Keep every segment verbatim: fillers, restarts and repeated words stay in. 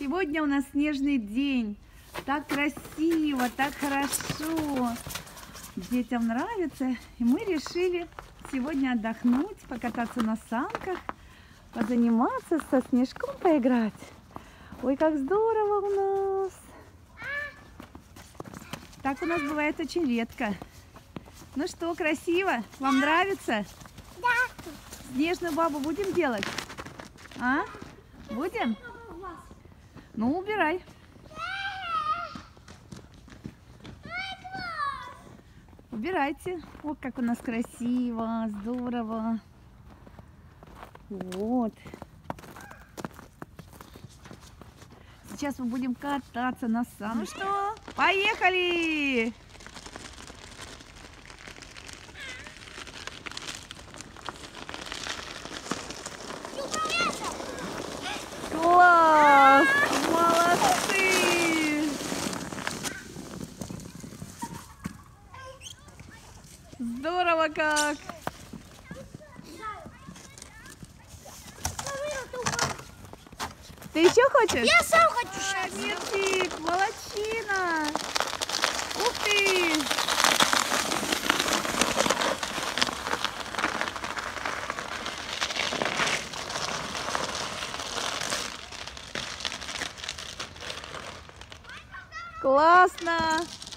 Сегодня у нас снежный день. Так красиво, так хорошо. Детям нравится. И мы решили сегодня отдохнуть, покататься на санках, позаниматься, со снежком поиграть. Ой, как здорово у нас. Так у нас бывает очень редко. Ну что, красиво? Вам да. Нравится? Да. Снежную бабу будем делать? А? Будем? Ну, убирай. Убирайте. Вот как у нас красиво, здорово. Вот. Сейчас мы будем кататься на санках. Ну что, поехали! Класс! Молодцы! Здорово как! Ты еще хочешь? Я сам хочу сейчас. Мирчик, молодчина! Ух ты! Классно!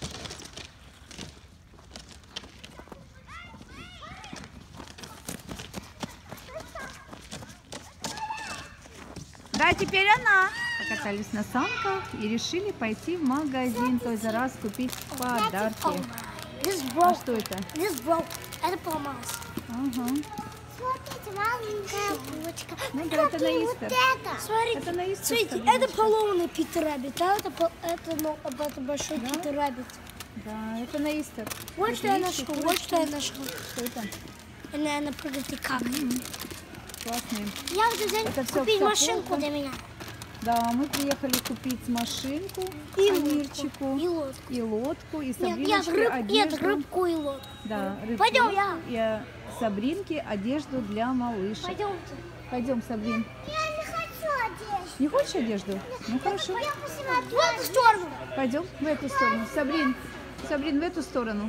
Да, теперь она. Покатались на санках и решили пойти в магазин Toys R Us купить подарки. А что это? Это поломалось. Ага. Смотрите, маленькая булочка. Ну да, это на Истер. Вот смотрите, Это на Истер. смотрите, это поломанный Питер Раббит, а это, это, ну, это большой да? Питер Раббит. Да, это на Истер. Вот это что я нашел, вот что я нашел. Что это? И, наверное, прыгать как. Mm-hmm. Классные. Я вот здесь купить машинку для меня. Да, мы приехали купить машинку и Амирчику, и лодку, и лодку, и Сабриночке рыб, одежду. Нет, рыбку и лодку. Да, рыбку. Пойдем, я. И Сабринке одежду для малышек. Пойдемте. Пойдем, Сабрин. Я не хочу одежду. Не хочешь одежду? Нет. Ну хорошо. Я посмотрю. В эту сторону. Пойдем в эту сторону. Сабрин, Сабрин, в эту сторону.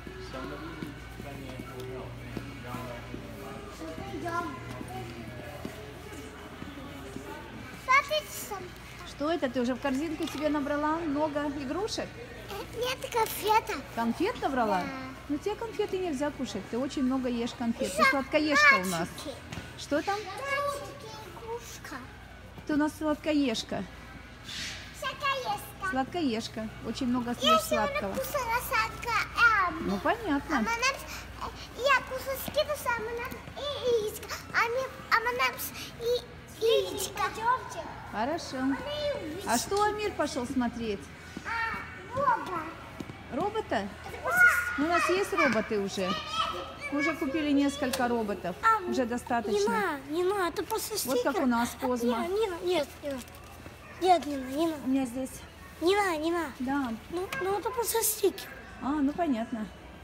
Что это? Ты уже в корзинку себе набрала много игрушек? Нет, конфета. Конфет набрала? Да. Ну тебе конфеты нельзя кушать. Ты очень много ешь конфет. Ты сладкоежка у нас. Что там? Игрушка. Ты у нас сладкоежка. Сладкоежка. Сладкоежка. Очень много съешь сладкого. Ну понятно. Я кушаю скидус, а мы нам и яичко. А мы нам и яичко. Хорошо. А что Амир пошел смотреть? А, робот. Робота? Ну, у нас есть роботы уже. Мы уже купили несколько роботов. А, уже достаточно. Не надо, не надо, это просто стикер. Вот как у нас Козма. Нет, Нина, нет, нет. Нет, Нина, Нина. У меня здесь. Не надо, не надо. Да. Ну, ну это просто стикер. А, ну понятно.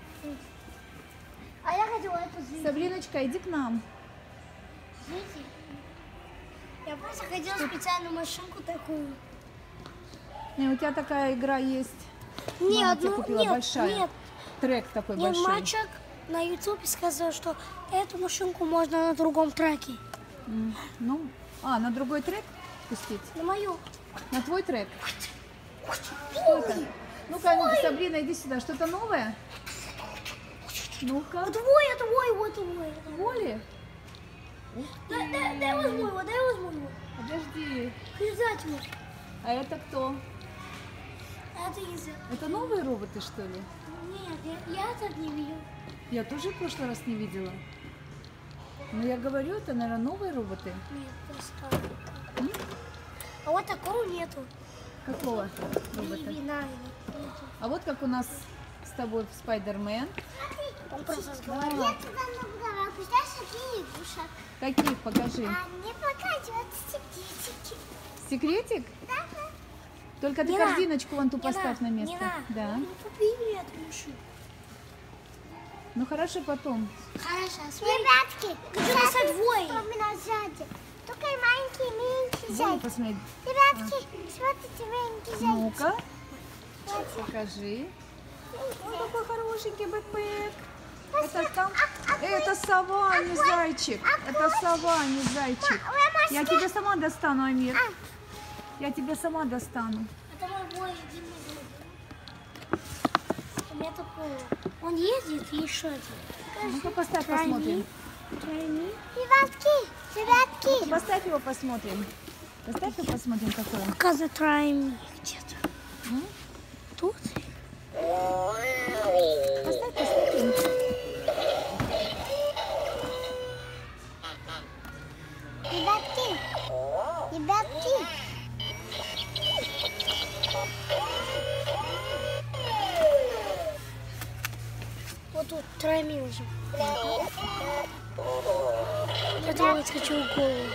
А я хотела эту зритель. Сабриночка, иди к нам. Зритель. Я просто хотела специальную машинку такую. Не, у тебя такая игра есть. Нет, Мама тебе ну, купила нет, большая. нет. Трек такой Нет, большой. мальчик на ютубе сказал, что эту машинку можно на другом треке. Mm. Ну, а, на другой трек пустить? На мою. На твой трек? Что это? Ну-ка, ну, Сабрина, иди сюда. Что-то новое? Ну-ка. Твой, это мой, вот твой. Воли? Дай, дай, дай возьму его, дай возьму его. Подожди. Обязательно. А это кто? Это из... Это новые роботы, что ли? Нет, я, я этот не видел. Я тоже в прошлый раз не видела. Но я говорю, это, наверное, новые роботы. Нет, это старый. А вот такого нету. Какого робота? Вина нету. А вот как у нас с тобой Спайдермен. Он просто разговаривает. Я туда набрала, представляешь, какие игрушек. Каких? Покажи. А мне покажут секретики. Секретик? Да. Только ты не корзиночку вон ту не поставь на, на место. Не на. Да. Ну, купи мне эту машину. Ну хорошо, потом. Хорошо, смотри. Ребятки, где-то двое. У меня сзади. Только какой маленький, миленький Дай зайчик. посмотреть. Ребятки, смотрите, маленький зайчик. Ну-ка, Вот. покажи. Ой, какой хорошенький бэкпэк. Это Посмотри, там... а- а Это сова, а не зайчик. Это сова, а не зайчик. Ма- ой, Я Машка. тебе сама достану, Амир. А. Я тебе сама достану. Это мой бой, Дима. У меня такой. Он ездит и еще один. Ну-ка, поставь, Try посмотрим. Try me. Ребятки, ребятки. Поставь его, посмотрим. Поставь его, посмотрим, какой он. Показывай try me где-то. М? Тут? Поставь, посмотрим. Ребятки, ребятки. Вот тут try me уже. Это я хочу голову.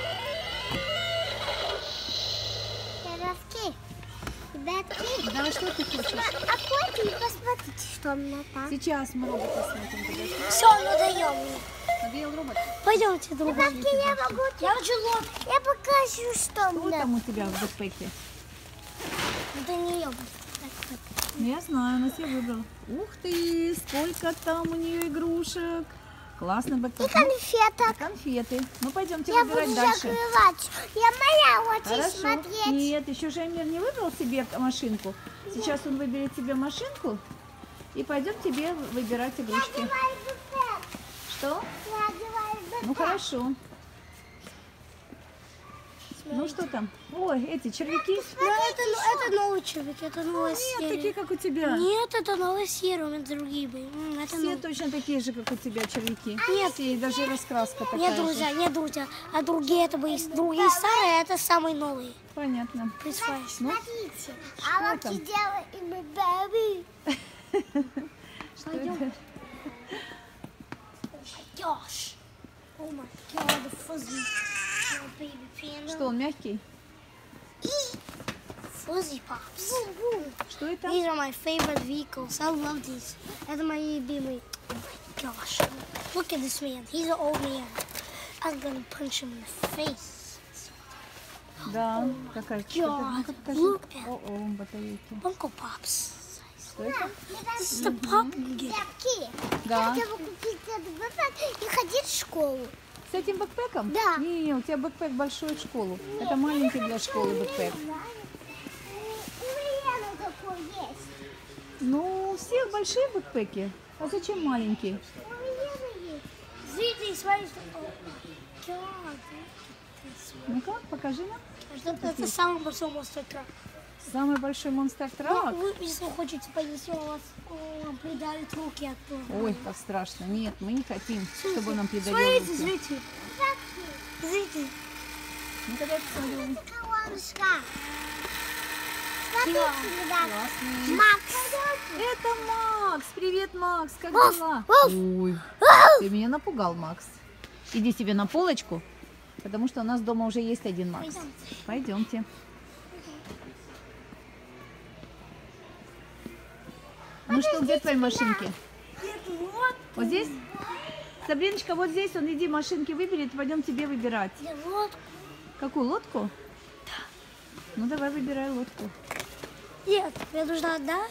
Ребятки, ребятки. Да, что ты хочешь? А хотите посмотрите, что у меня там? Сейчас мы робота смотрим. Подожди. Все, надоел мне. Надоел робот? Пойдемте, другой. Ребятки, я могу... Я хочу лодку. Я покажу, что у Что меня. там у тебя в бэкпэке? Это не я. Ну, я знаю, она себе выбрала. Ух ты, сколько там у нее игрушек. Классный И бэкпэк. Ну, конфеток. конфеты. Ну, пойдемте Я выбирать буду дальше. закрывать. Я моя очень Хорошо. смотреть. Нет, еще же Амир не выбрал себе машинку. Сейчас он выберет себе машинку. И пойдем тебе выбирать Я игрушки. одеваю бэкпэк. Что? Я одеваю бэкпэк. Ну, хорошо. Ну, что там? Ой, эти червяки. Ну, это, это новый человек, это новая Нет, серия. такие, как у тебя. Нет, это новая серия, у меня другие были. М, Это Все новый. точно такие же, как у тебя, червяки. Нет. Все, и даже раскраска такая Нет, же. друзья, нет, друзья. А другие, это были другие старые, а это самые новые. Понятно. Присваивайся. Ну, Смотрите. А вот там? и делаем и мы бэби. что это? Gosh. Oh my god, the fuzzy. Oh, baby panda. Что, он мягкий? Fuzzy pops. Что это? These are my favorite vehicles. I love these. Это мои любимые. Oh my gosh. Look at this man. He's an old man. I'm gonna punch him in the face. Да, какая что-то. Ну-ка, покажи. Look at- О-о, батарейки. Funko Pops. Что это? This is the pop game. Ребятки, Да. я хотела купить этот бэкпэк и ходить в школу. С этим бэкпэком? Да. Не, у тебя бэкпэк большой в школу. Это маленький для школы бэкпэк. У меня такой есть. Ну, у всех большие бэкпэки. А зачем маленький? У меня есть. Смотрите, смотрите. Oh my god. Ну-ка, покажи нам. Это, это самый большой монстр трак. Самый большой монстр трак. Вы, если вы хотите понести, у вас о, вам придавит руки оттуда. Ой, как страшно. Нет, мы не хотим, чтобы нам придавил Смотрите, руки. смотрите. Смотрите. Ну, когда я посмотрю. Колоночка. Смотрите, Да. ребят. Классный. Макс. Это Макс. Привет, Макс. Как Вов, дела? Вов. Ой, ты меня напугал, Макс. Иди себе на полочку, потому что у нас дома уже есть один Макс. Пойдемте. Ну что, где твои машинки? Вот. Вот здесь? Сабриночка, вот здесь он, иди машинки выберет, пойдем тебе выбирать. Вот. Какую, лодку? Ну давай выбирай лодку. Нет, мне нужна одна.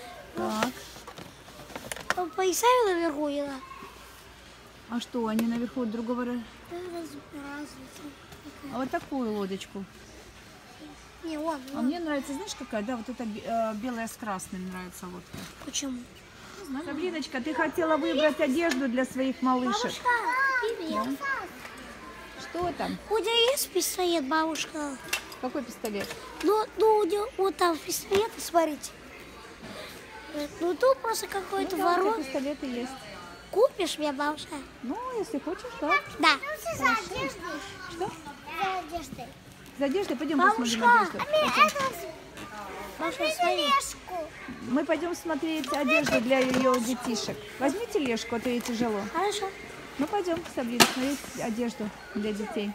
Так, Поисаю наверху, и да. а что, они наверху другого... ра- Да, раз- разница. А вот такую лодочку. Не, вон, А вон. мне нравится, знаешь, какая? Да, вот эта бе- э, белая с красным нравится лодка. Почему? Сабриночка, ты хотела выбрать одежду для своих малышек. Бабушка, привет. Что там? У тебя есть пистолет, бабушка? Какой пистолет? Ну, ну, у него- вот там пистолет, смотрите. Э, Ну, тут просто какой-то Ну, да, у тебя ворот. пистолеты есть. Купишь мне, бабушка? Ну, если хочешь, да. Да. Ну, за одеждой. Что? За одеждой. За одеждой пойдем Бабушка, посмотрим одежду. Мне это... Бабушка, Возьми смотри. тележку. Мы пойдем смотреть одежду для ее детишек. Возьми тележку, а то ей тяжело. Хорошо. Ну, пойдем, Сабрина, смотреть одежду для детей.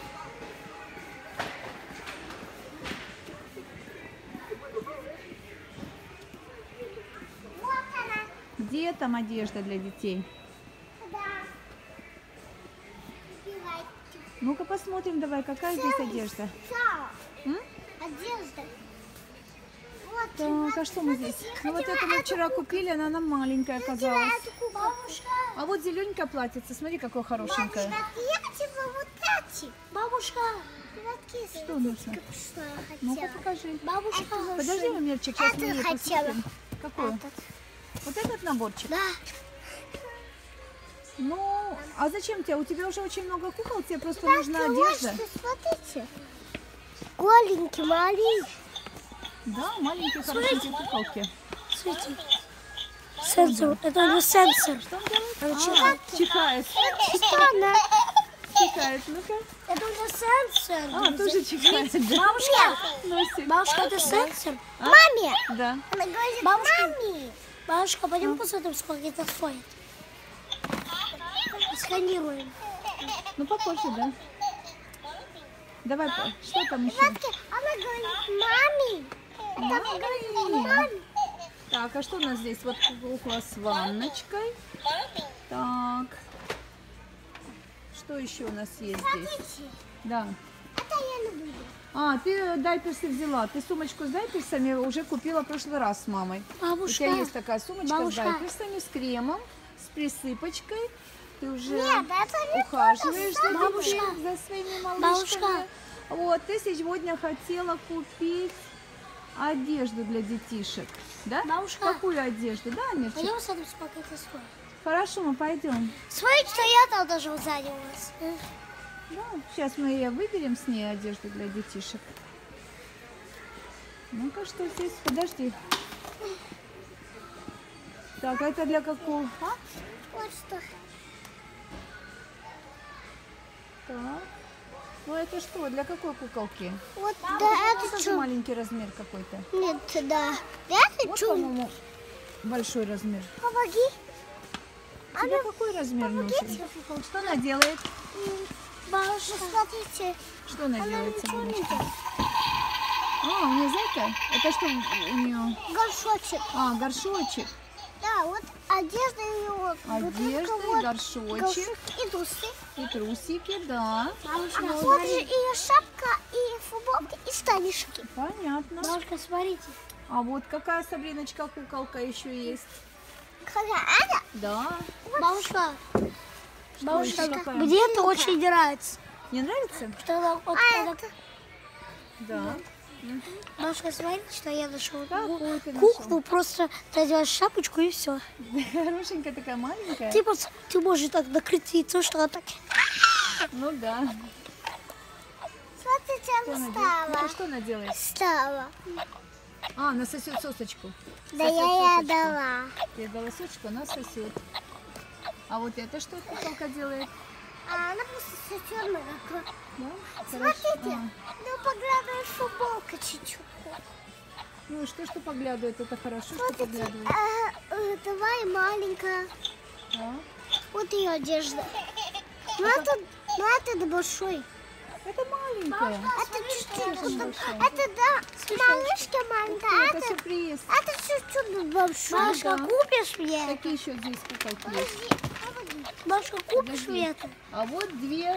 Вот она. Где там одежда для детей? Да. Убивайте. Ну-ка посмотрим. посмотрим давай, какая здесь одежда. Да. М? Одежда. Вот. Так, а что мы здесь? Ну вот это мы вчера купили, она нам маленькая оказалась. Бабушка. А вот зелененькое платьице, смотри, какое хорошенькое. Бабушка, я типа вот эти. Бабушка. Вот такие. Что нужно? Что я хотела. Ну-ка покажи. Бабушка. Подожди, Мамирчик, сейчас мы Это ей хотела. посмотрим. Какой? Этот. Вот этот наборчик? Да. Ну, а зачем тебе? У тебя уже очень много кукол, тебе просто Так, нужна вот одежда. что, смотрите. Голенький, маленький. Да, маленькие хорошенькие куколки. Смотрите. Сенсор. Это не сенсор. Что он делает? Она А, чихает. чихает. Что она? Чихает, ну-ка. Это уже сенсор. А, тоже чихает, да? Бабушка. Носик. Бабушка, это сенсор. Маме. Да. Она говорит, Бабушка. маме. Бабушка, пойдем посмотрим, сколько это стоит. Сканируем. Ну, попозже, да. Давай, по- что там еще? Смотри, она говорит, маме. Маме. Так, а что у нас здесь? Вот кукла с ванночкой. Так. Что еще у нас есть здесь? Смотрите. Да. Это я люблю. А, ты дайперсы взяла. Ты сумочку с дайперсами уже купила в прошлый раз с мамой. У Бабушка. тебя есть такая сумочка Бабушка. с дайперсами, с кремом, с присыпочкой. Ты уже Нет, это не ухаживаешь за, Бабушка. детьми, за своими малышками. Бабушка. Вот, ты сегодня хотела купить одежду для детишек. Да? Бабушка. Какую одежду? Да, Мирчик? Пойдем посмотрим, сколько это стоит. Хорошо, мы пойдем. Смотрите, что я там даже вот сзади у вас. Да, сейчас мы ее выберем с ней одежду для детишек. Ну-ка, что здесь? Подожди. Так, а это для какого? А? Вот что. Так. Ну это что? Для какой куколки? Вот, да, Это это тоже что? маленький размер какой-то. Нет, да. Это Вот, что? по-моему, большой размер. Помоги. Тебе какой размер нужен? Что она делает? Бабушка, смотрите. Что она Она делает, ничего не Сабиночка? делает. А, у нее зайка? Это что у нее? Горшочек. А, горшочек. Да, вот одежда и вот. Одежда, вот горшочек. И трусы. И трусики, да. А вот же и шапка, и футболка, и штанишки. Понятно. Бабушка, смотрите. А вот какая, Сабриночка, куколка еще есть? Какая она? Да. Бабушка, бабушка, еще какая? мне это очень нравится. Не нравится? Что она, вот, А она- это? Да. Бабушка, смотрите, что я нашел. Какую ты Куклу, просто надеваешь шапочку и все. Хорошенькая такая, маленькая. Ты, пос- ты можешь так накрыть яйцо, что она так... Ну да. Смотрите, Что она она делает? стала. Ну-ка, что она делает? Стала. А, она сосет сосочку. Да Сосет я ей сосочку. дала. Я дала сосочку, она сосет. А вот это что куколка делает? А она просто сосет молоко. Да? Смотрите, Хорошо. А. ну поглядывает футболка чуть-чуть. Ну и что, что поглядывает? Это хорошо, что Смотрите, поглядывает. а, э, давай маленькая. Да. Вот ее одежда. Ну это, ну это большой. Это маленькая. Это чуть-чуть. Очень вот большая. Это да, малышка маленькая, а Это это, сюрприз. это чуть-чуть большой. Бабушка, да. купишь мне? Какие еще здесь куколки есть? Подожди, подожди. Бабушка, купишь Подожди. мне это? А вот две,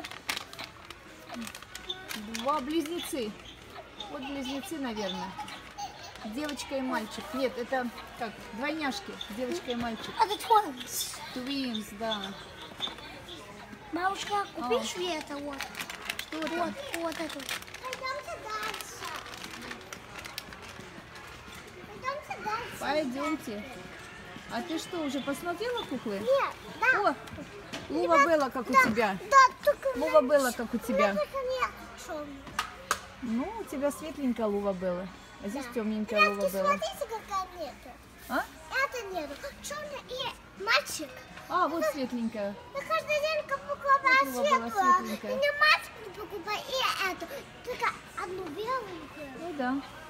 два близнецы. Вот близнецы, наверное. Девочка и мальчик. Нет, это как, двойняшки. Девочка и мальчик. Это twins. Twins, да. Бабушка, купишь мне это вот? Что Вот, там? вот эту. Пойдемте дальше. Пойдемте дальше. Пойдемте. А ты что, уже посмотрела куклы? Нет, да. О, Лува Белла, как у тебя. Да, только Лува Белла, как у тебя. только нет черный. Ну, у тебя светленькая Лува Белла. А здесь Да. темненькая Лува Ребятки, Белла. смотрите, какая нету. А? Это нету. Черный и мальчик. А, вот светленькая. Я каждый день покупаю Вот Лува была светлую. И светленькая. не мальчик покупаю, и эту. Только одну белую. Ну да.